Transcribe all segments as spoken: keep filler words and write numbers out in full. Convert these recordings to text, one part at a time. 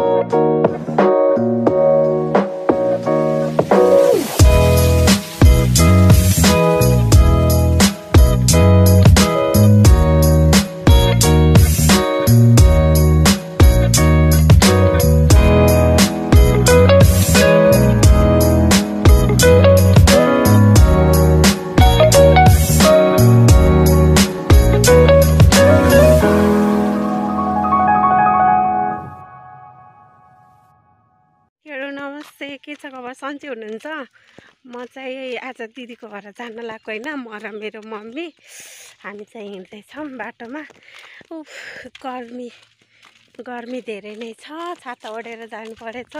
के छ खबर सन्चै हुनुहुन्छ? म चाहिँ आज दिदीको घर जान लागेको होइन, म र मेरो मम्मी हामी चाहिँ हिँड्दैछौँ बाटोमा। उफ गर्मी गर्मी धेरै नै छ, छाता ओढेर जानु परेछ।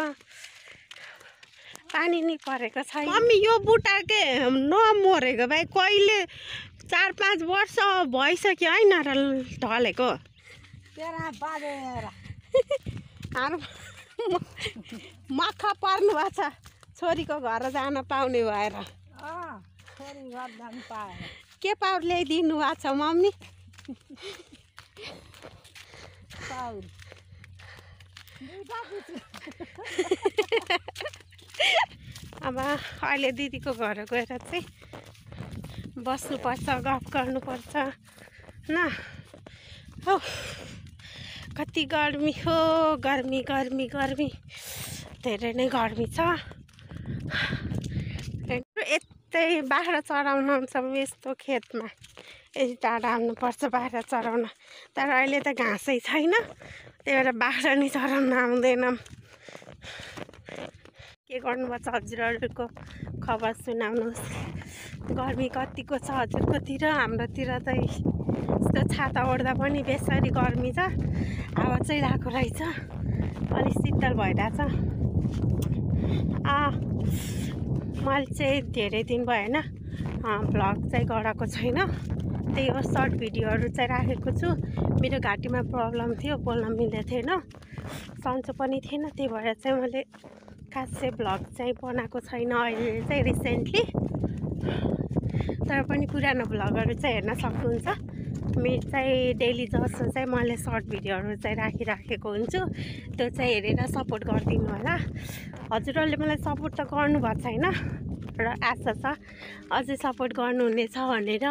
पानी नि परेको छैन। मम्मी यो बुट्टा के नमरेको भाइ, कहिले चार पाँच वर्ष भइसक्यो होइन र ढलेको। मक्खा पर्नु भएको छ छोरीको घर जान पाउने भएर। छोरी घर जानु पाएन। के पाउर ल्याइदिनु भएको छ मम्मी? पाउर अब अहिले दिदीको घर गएर चाहिँ बस्नुपर्छ, गफ गर्नुपर्छ न। हो कति गर्मी हो, गर्मी गर्मी गर्मी धेरै नै गर्मी छ। यतै बाख्रा चराउन आउँछ यस्तो खेतमा, यति टाढा आउनुपर्छ बाख्रा चराउन। तर अहिले त घाँसै छैन, त्यही भएर बाख्रा नि चराउन आउँदैनौँ। के गर्नुपर्छ हजुरहरूको खबर सुनाउनुहोस्। गर्मी कतिको छ हजुरकोतिर? हाम्रोतिर त यस्तो छाता ओढ्दा पनि बेसरी गर्मी छ। हावा चाहिँ लागेको रहेछ, अलिक शीतल भइरहेछ। मैले चाहिँ धेरै दिन भयो होइन भ्लग चाहिँ गराएको छैन, त्यही हो सर्ट भिडियोहरू चाहिँ राखेको छु। मेरो घाँटीमा प्रब्लम थियो, बोल्न मिल्दै थिएन, सन्चो पनि थिएन, त्यही भएर चाहिँ मैले खासै भ्लग चाहिँ बनाएको छैन अहिले चाहिँ रिसेन्टली। तर पनि पुरानो भ्लगहरू चाहिँ हेर्न सक्नुहुन्छ। मेरो चाहिँ डेली जसो चाहिँ मैले सर्ट भिडियोहरू चाहिँ राखिराखेको हुन्छु, त्यो चाहिँ हेरेर सपोर्ट गरिदिनु होला। हजुरहरूले मलाई सपोर्ट त गर्नुभएको छैन र आशा छ अझै सपोर्ट गर्नुहुनेछ भनेर।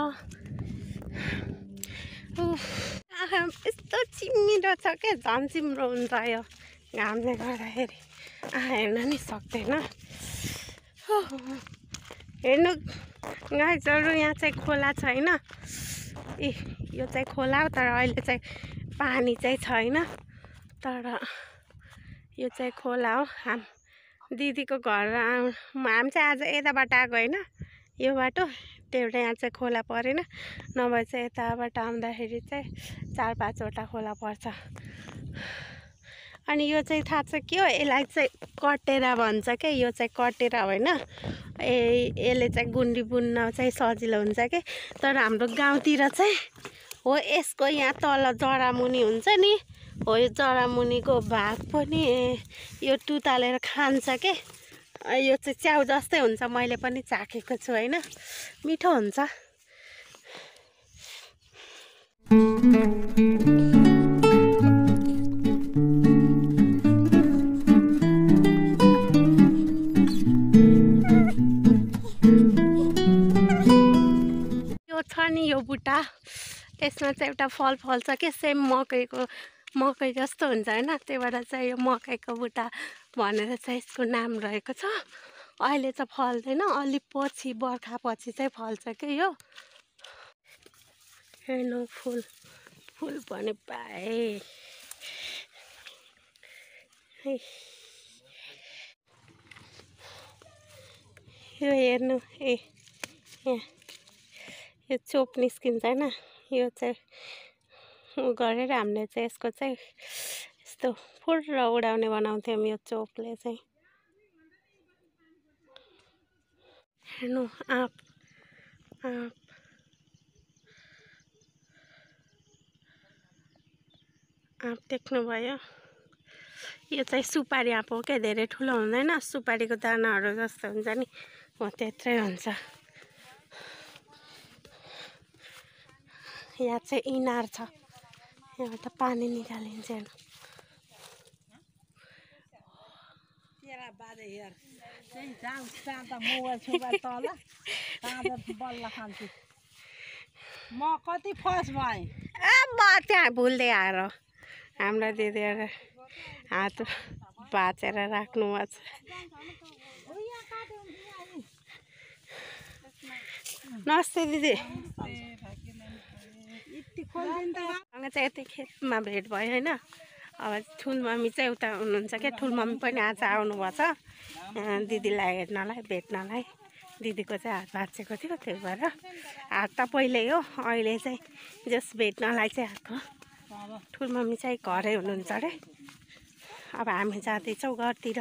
यस्तो चिमिरो छ क्या, झन् चिम्रो हुन्छ यो घामले गर्दाखेरि, हेर्न नि सक्दैन। हेर्नु गाइजहरू, यहाँ चाहिँ खोला छैन। ए यो चाहिँ खोला हो, तर अहिले चाहिँ पानी चाहिँ छैन। तर यो चाहिँ खोला हो। हाम दिदीको घर हामी चाहिँ आज यताबाट आएको होइन, यो बाटो, त्यही भएर यहाँ चाहिँ खोला परेन। नभए चाहिँ यताबाट आउँदाखेरि चाहिँ चार पाँचवटा खोला पर्छ। अनि यो चाहिँ थाहा छ के हो, यसलाई चाहिँ कटेरा भन्छ क्या। यो चाहिँ कटेरा होइन, ए यसले चाहिँ गुन्डी बुन्न चाहिँ सजिलो हुन्छ कि। तर हाम्रो गाउँतिर चाहिँ हो यसको यहाँ तल जरामुनि हुन्छ नि, हो यो जरामुनिको भाग पनि यो टुतालेर खान्छ के। यो चाहिँ च्याउ जस्तै हुन्छ, मैले पनि चाखेको छु होइन, मिठो हुन्छ। यो छ नि यो बुट्टा, यसमा चाहिँ एउटा फल फल्छ के, सेम मकैको मकै जस्तो हुन्छ होइन, त्यही भएर चाहिँ यो मकैको बुट्टा भनेर चाहिँ यसको नाम रहेको छ। अहिले चाहिँ फल्दैन, अलिक पछि बर्खा पछि चाहिँ फल्छ के यो। हेर्नु फुल फुल पनि पाएँ। यो हेर्नु, ए यहाँ यो चोप निस्किन्छ होइन, यो चाहिँ उ गरेर हामीले चाहिँ यसको चाहिँ यस्तो फुर्र उडाउने बनाउँथ्यौँ यो चोपले चाहिँ। हेर्नु आँप आँप आँप देख्नुभयो? यो चाहिँ सुपारी आँप हो क्या, धेरै ठुलो हुँदैन, सुपारीको दानाहरू जस्तो हुन्छ नि, हो त्यत्रै हुन्छ। यहाँ चाहिँ इनार छ, यहाँबाट पानी निकालिन्छ। हेर्नु बाजे हेर त्यही जाऊ त मोबाइल सुबाइल तल ताँदा बल्ल खान्छु म कति फस भएँ ए म त्यहाँ भुल्दै आएर हाम्रो दिदीहरू हात बाँचेर राख्नु भएको छ। नमस्ते दिदी। सँग चाहिँ यति खेतमा भेट भयो होइन। अब ठुल मम्मी चाहिँ उता हुनुहुन्छ क्या, ठुल मम्मी पनि आज आउनुभएको छ दिदीलाई हेर्नलाई भेट्नलाई। दिदीको चाहिँ हात भाँचेको थियो, त्यही भएर हात त पहिल्यै हो, अहिले चाहिँ जस भेट्नलाई चाहिँ आएको। ठुल मम्मी चाहिँ घरै हुनुहुन्छ अरे। अब हामी जाँदैछौँ घरतिर।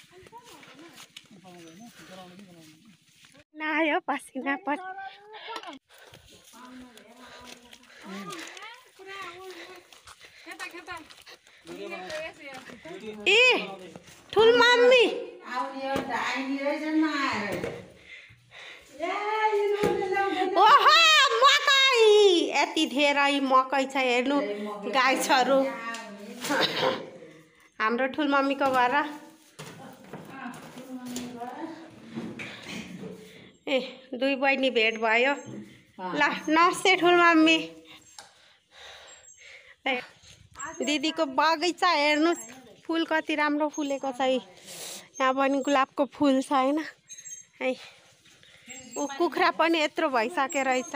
नआयो पसिना पनि। ए ठुल मम्मी ओहो मकै यति धेरै मकै छ हेर्नु गाईहरू। हाम्रो ठुल मम्मीको घर ए दुई बहिनी भेट भयो। ल नमस्ते ठुल मम्मी। दिदीको बगैँचा हेर्नुहोस्, फुल कति राम्रो फुलेको छ। यहाँ पनि गुलाबको फुल छ होइन। है ऊ कुखुरा पनि यत्रो भइसके रहेछ,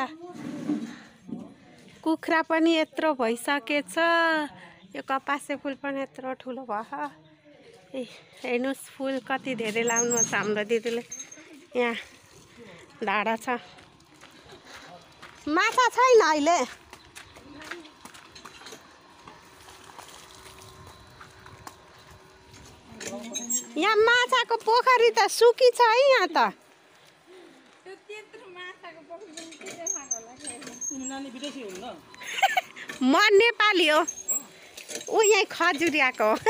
कुखुरा पनि यत्रो भइसकेछ। यो कपासे फुल पनि यत्रो ठुलो भयो। ए हेर्नुहोस् फुल कति धेरै लाउनु छ हाम्रो दिदीले। यहाँ डाँडा छ, माछा छैन अहिले। यहाँ माछाको पोखरी त सुकी छ है यहाँ त। म नेपाली हो, ऊ यहीँ खजुरियाको हो।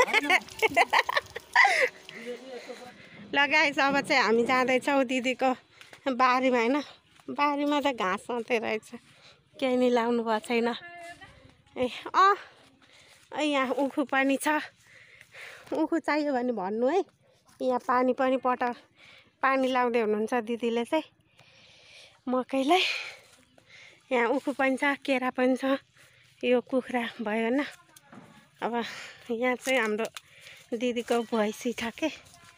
लगाएछ अब चाहिँ हामी जाँदैछौँ दिदीको बारीमा होइन। बारीमा त घाँस मात्रै रहेछ, केही नि लाउनु भएको छैन। ए अँ यहाँ उखु पनि छ, उखु चाहियो भने भन्नु है। यहाँ पानी पनि पटा पानी लाउँदै हुनुहुन्छ दिदीले चाहिँ मकैलाई। यहाँ उखु पनि छ, केरा पनि छ। यो कुखुरा भयो होइन। अब यहाँ चाहिँ हाम्रो दिदीको भैँसी छ के।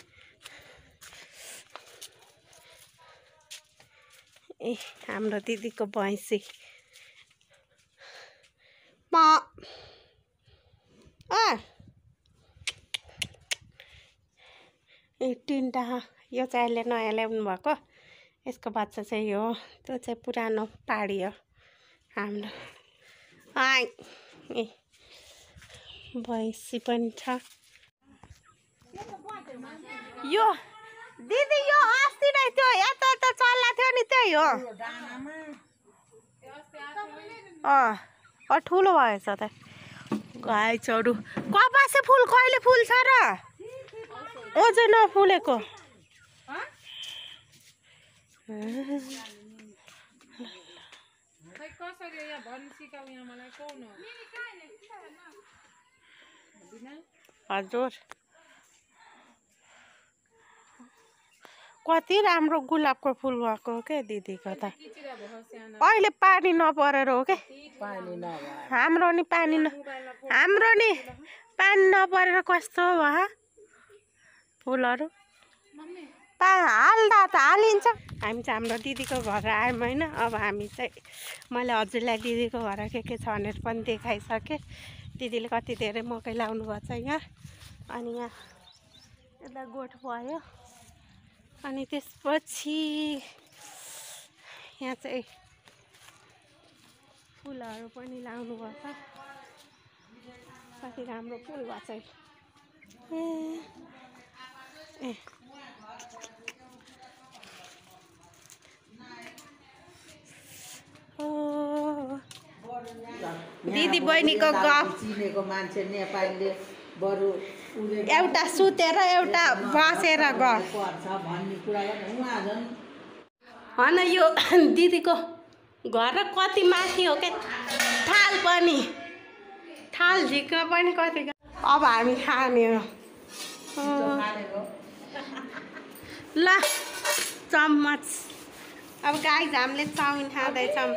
ए हाम्रो दिदीको भैँसी म अ ए तिनवटा। यो चाहिँ अहिले नयाँ ल्याउनु भएको, यसको बच्चा चाहिँ यो हो। त्यो चाहिँ पुरानो पाडी हो हाम्रो। आइ ए भैँसी पनि छ। यो दिदी यो अस्ति नै त्यो यता यता चल्ला थियो नि, त्यही हो। अँ ठुलो भएछ त गाई चरु। कपासे फुल कहिले फुल्छ र? अझै नफुलेको। हजुर कति राम्रो गुलाबको फुल भएको हो क्या दिदीको त। अहिले पानी नपरेर हो क्या। हाम्रो नि पानी न हाम्रो नि पानी नपरेर कस्तो भयो फुलहरू। पा हाल्दा त हालिन्छ। हामी चाहिँ हाम्रो दिदीको घर आयौँ होइन। अब हामी चाहिँ मैले हजुरलाई दिदीको घर के के छ भनेर पनि देखाइसकेँ। दिदीले कति धेरै मकै लाउनु भएको छ यहाँ। अनि यहाँ यता गोठ भयो। अनि त्यसपछि यहाँ चाहिँ फुलहरू पनि लाउनु भएको छ। कति राम्रो फुल भएको छ। ए दिदी बहिनीको गफ चिनेको मान्छे नेपालीले बरु एउटा सुतेर एउटा बसेर गफ भन्ने कुरा होइन। यो दिदीको घर र कति माथि हो क्या थाल पनि, थाल झिक्न पनि कति। अब हामी खाने हो ल चम्मच अब गाइस हामीले चाउमिन खाँदैछौँ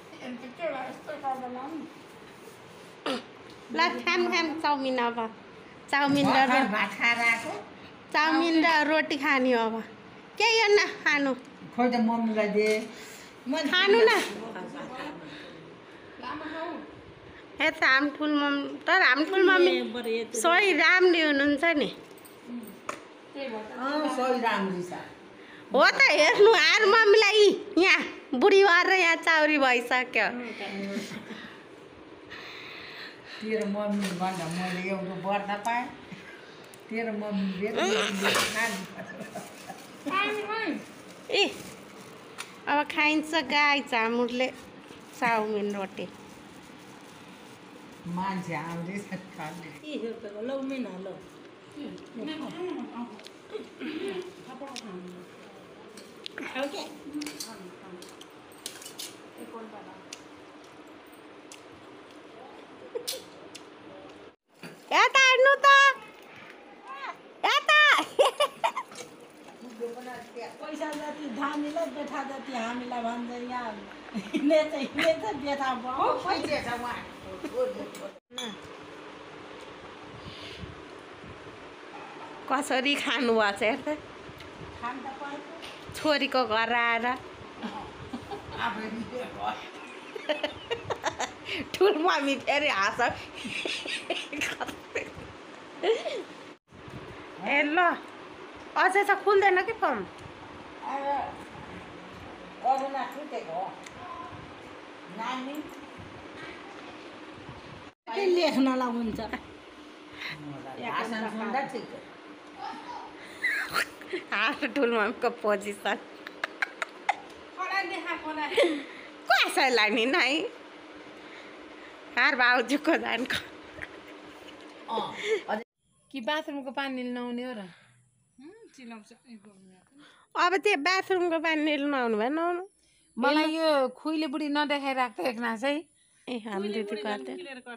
ल खाम खाम चाउमिन अब चाउमिन र चाउमिन र रोटी खाने अब के गर्न खानु खोइ त मम्मीलाई दे खानु न यता हाम ठुल मम्मी तर हाम ठुल मम्मी सही राम्री हुनुहुन्छ नि सही राम्री छ हो त हेर्नु आर मम्मीलाई यहाँ बुढी भएर यहाँ चाउरी भइसक्यो तेरो मम्मी भन्दा मैले एउटा बढ्न पाएँ तेरो मम्मी ए अब खाइन्छ गाई चामुरले चाउमिन रोटी मान्छे आउँदैछ खाने यता हेर्नु त यता पैसा जति धामीलाई बेठा जति हामीलाई भन्छ यहाँ हिँडे चाहिँ हिँडे चाहिँ बेठा कसरी खानु भएको छ हेर त छोरीको घर आएर ठुल मम्मी फेरि हाँस ए ल अझै त खुल्दैन कि फर्म करुणा छुटेको नानी लेख्नलाई हुन्छ ठुल मम्मीको पोजिसन कसैलाई नि नै हार भाउजूको जानको कि बाथरुमको पानी नआउने हो र अब त्यो बाथरुमको पानी नआउनु भयो नआउनु मलाई यो खुइले बुढी नदेखाइराख्दा एकना चाहिँ ए हाम्रो दिदी गर्दै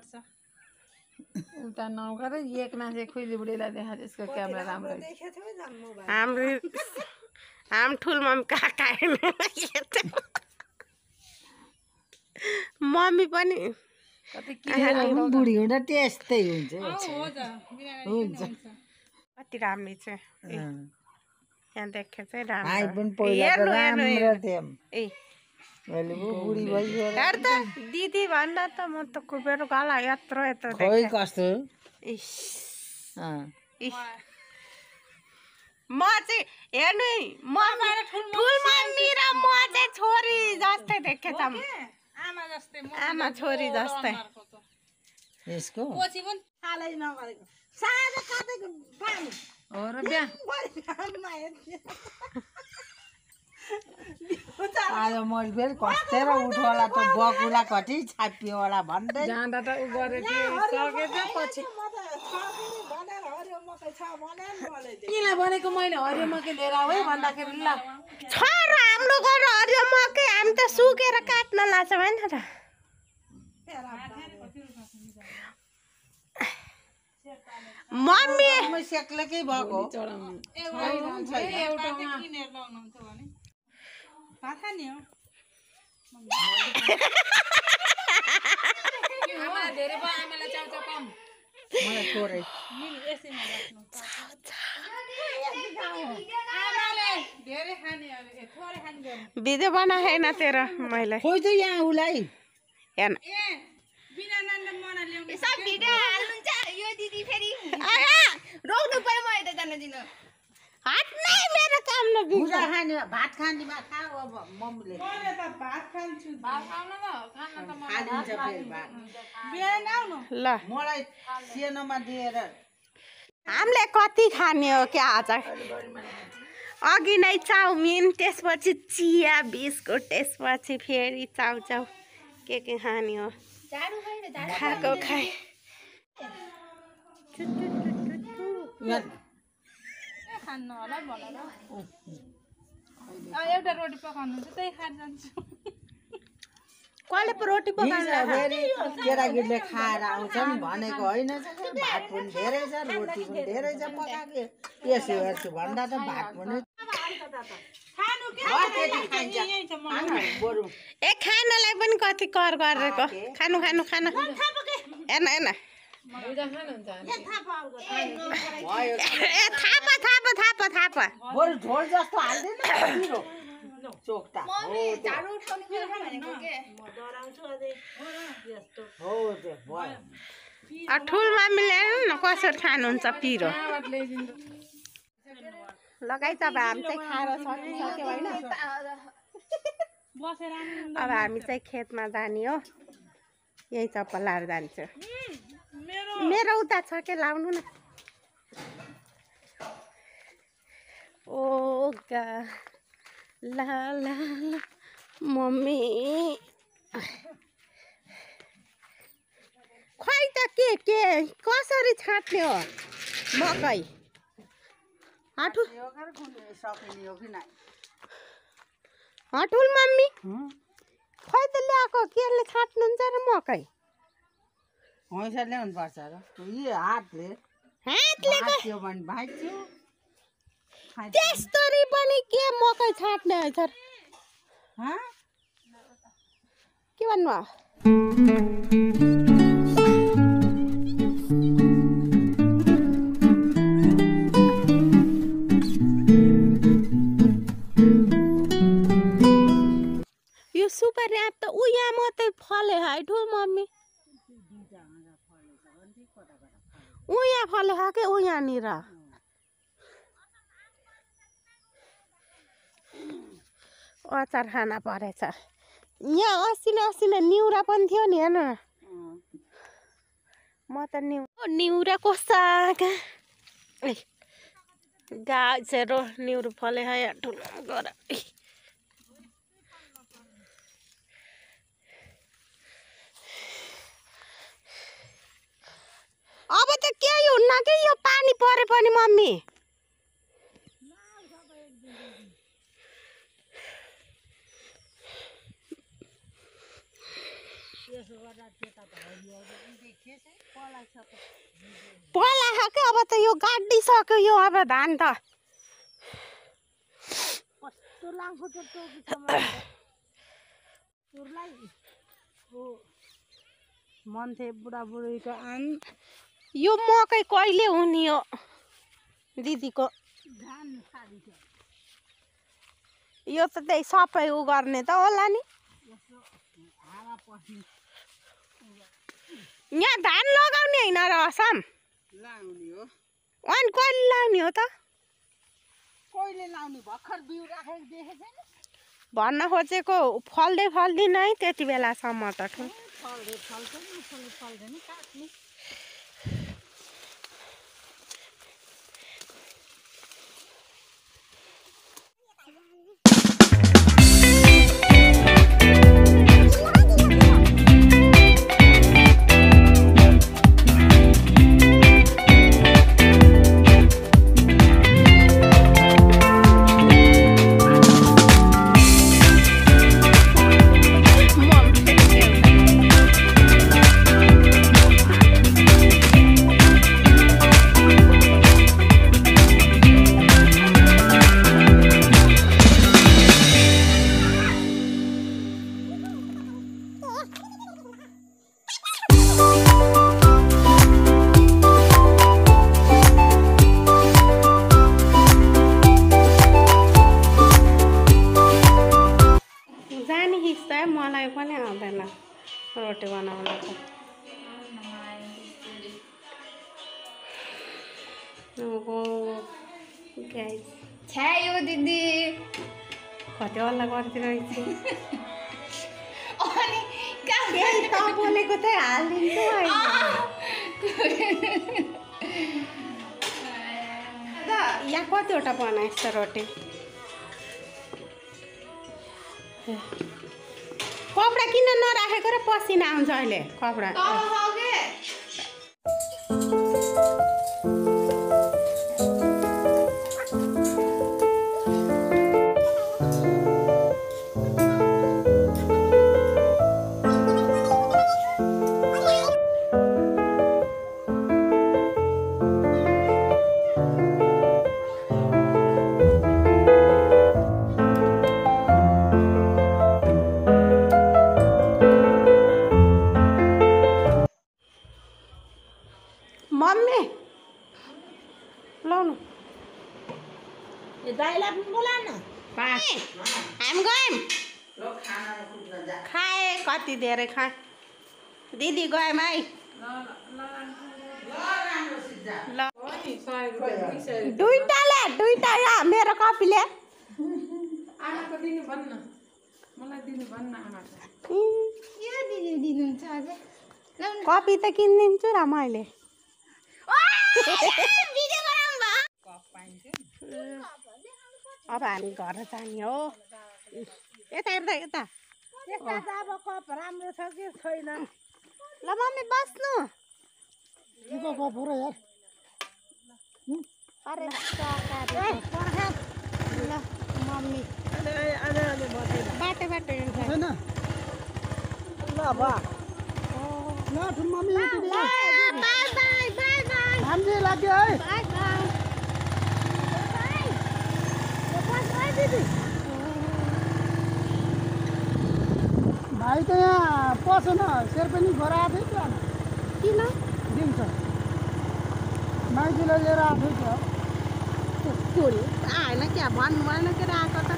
उता नगर एकना चाहिँ खुइले बुढीलाई देखा त्यसको क्यामेरा राम्रो हाम्रो हाम ठुल मम्मी काका मम्मी पनि बुढी हुँदा त्यस्तै हुन्छ हुन्छ कति राम्रो छ यहाँ देखे चाहिँ भाइ राम्रो पनि पहिलाको राम्रो थियौँ ए अहिले पो बुढी भइगयो हेर त दिदी भन्दा त म त मेरो गला यत्रो यत्रो खोइ कस्तो इस अँ इस म चाहिँ हेर्नु है, म ठुल मम्मी र म चाहिँ छोरी जस्तै देखेछौँ आमा जस्तै आमा छोरी जस्तै यसको पछि पनि हालै नगरेको सादा काटेको पानी हो र बिहा आज मैले फेरि कस्तेर उठोला त बकुला कति छापियोला भन्दै जाँदा त उ गरेको सकेछ पछि किन भनेको मैले हरियो मकै लिएर आऊ है भन्दाखेरि ल छ र हाम्रो घर हरियो मकै हामी त सुकेर काट्न लाग्छ भएन र मम्मी सेक्लेकै भएको धेरै भयो आमालाई चाउचाउ कम मलाई थोरै धेरै खाने थोरै खाने भिडियो बनाएन तेरो मैले खोइ त यहाँ उसलाई हेर्न बिना नानीले मना ल्याउने सब भिडियो हाल्नुहुन्छ यो दिदी फेरि आया रोक्नु पर्यो म यता जान दिनु हात नै मेरो काम न भुजा खाने भात खानेमा खाऊ अब मम्मीले मैले त भात खान्छु भात खाउन त खान त म खालिन्छ फेरि भात बिहान आउनु ल मलाई सेनोमा दिएर हामीले कति खाने हो क्या आज अघि नै चाउमिन त्यसपछि चिया बिस्कुट त्यसपछि फेरि चाउचाउ के के खाने हो झाडु खै र झाडु खाएको खाए खान्न होला भनेर एउटा रोटी पकाउनु हुन्छ त्यही खाएर जान्छु कसले पो रोटी पकाउनु फेरि केटाकेटीले खाएर आउँछन् भनेको होइन भात पनि धेरै छ रोटी पनि धेरै छ पकाएको यसो हेर्छु भन्दा त भात पनि खानु के यही छ मलाई बरु ए खानालाई पनि कति कर गरेको खानु खानु खानु हेर्न हेर्न ए थापा थापा थापा थापा बरु झोल जस्तो हाल्दैन पिरो चोक्टा म नि झाडु उठाउने बेला भनेको के म डराउँछु अझै यस्तो हो त्यो भयो अ ठुल मामीले हेर्नु न कसरी खानुहुन्छ पिरो लगाइ त अब हामी चाहिँ खाएर सकिसक्यो होइन बसेर अब हामी चाहिँ खेतमा जाने हो यही चप्पल लाएर जान्छु मेरो उता छ के लाउनु न ओ गा ला ला ला मम्मी खोइ त के के कसरी छाट्ने हो मकै हटु सकिने हो कि नै हटुल मम्मी खोइ त ल्याएको केले छाट्नुहुन्छ र मकै हैसा ल्याउनु पर्छ र यी हातले हातले भाँच्यो भने भाँच्यो त्यस्तरी पनि के मकै छाट्ने रहेछ र हँ के भन्नु यो सुपारी आँप त उ यहाँ मात्रै फले है ठुल मम्मी उ यहाँ फले हा के उ यहाँनिर अचार खाना परेछ यहाँ अस्ति न अस्ति न निउरा पनि थियो नि हेर्नु न म त निउ निउराको साग ए गाछेरो निउरो फले है ठुलो गर अब त केही हुन्न कि यो पानी परे पनि मम्मी पला के अब त यो गाडिसक्यो यो अब धान त कस्तो लामो त्यो टोपी छ मलाई मन थिए बुढाबुढीको आन यो मकै कहिले हुने हो दिदीको धान सारिन्छ यो त त्यही सबै उ गर्ने त होला नि हावा पस्ने यहाँ धान लगाउने होइन र असम लाउने हो अनि कहिले लाउने हो त कहिले लाउने भर्खर बिउ राखेको देखेको छैन भन्न खोजेको फल्दै फल्दैन है त्यति बेलासम्म त ठुल फल्दै फल्छ नि फल्दै फल्दैन काट्ने मलाई पनि आउँदैन रोटी बनाउन त ओहो गाइस छ्यायो दिदी कति हल्ला गरिदिरहेछ अनि कहाँ त्यही त बोलेको चाहिँ हालिदिन्छु यहाँ कतिवटा बनाएछ त रोटी कपडा किन नराखेको र पसिना आउँछ अहिले कपडा लाउनु ए दाइलाई पनि बोला न हामी गयौँ खाए कति धेरै खाए दिदी गयौँ है ल दुईटाले दुईटा यहाँ मेरो कपीले आमाको दिनु भन्न मलाई दिनु भन्न आमाको यो दिदी दिनुहुन्छ अझै ल्याउनु कपी त किनिदिन्छु र मैले भिडियो बनाउनु भयो अब हामी घर जाने हो यता हेर्दा यता त्यसमा त अब कप राम्रो छ कि छैन ल मम्मी बस्नु अरे ल मम्मी बाटो बाटो हिँड्छ ल भयो बाई बाई बाई बाई हामी लाग्यो है बाई बाई भाइ त यहाँ पसेन शेर्पेनी घर आएको थियो किन दिन्छ माइतीलाई लिएर आएको थियो फुल आएन क्या भन्नु भएन के आएको त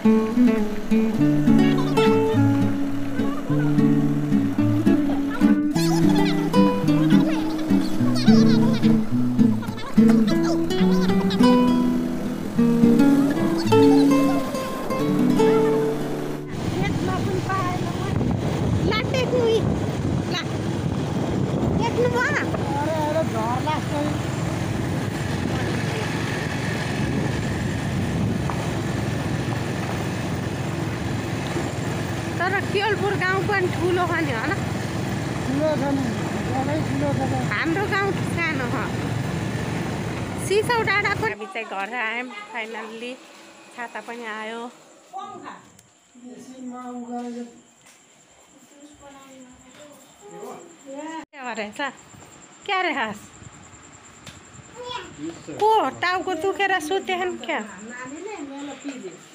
तर केवलपुर गाउँ पनि ठुलो छ नि होइन ठुलो छ नि धेरै ठुलो छ हाम्रो गाउँ सानो छ सिसौ डाँडा पनि हामी चाहिँ घर आयौँ फाइनल्ली छाता पनि आयो के रहेछ क्या रे हाँस को टाउको दुखेर सुतेन क्या नानीले मेरो पिले